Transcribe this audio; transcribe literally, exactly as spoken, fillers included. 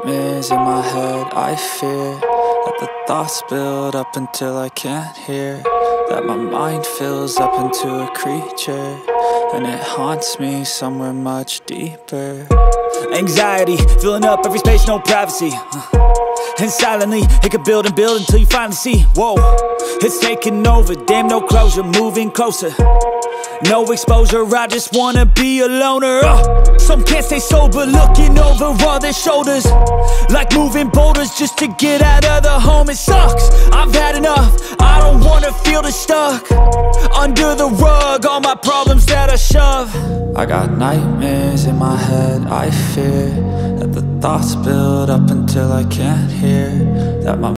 nightmares in my head, I fear that the thoughts build up until I can't hear, that my mind fills up into a creature, and it haunts me somewhere much deeper. Anxiety, filling up every space, no privacy. And silently, it could build and build until you finally see, whoa, it's taking over, damn, no closure, moving closer. No exposure, I just wanna be a loner. uh, Some can't stay sober, looking over all their shoulders, like moving boulders just to get out of the home. It sucks, I've had enough, I don't wanna feel the stuck under the rug, all my problems that I shove. I got nightmares in my head, I fear that the thoughts build up until I can't hear, that my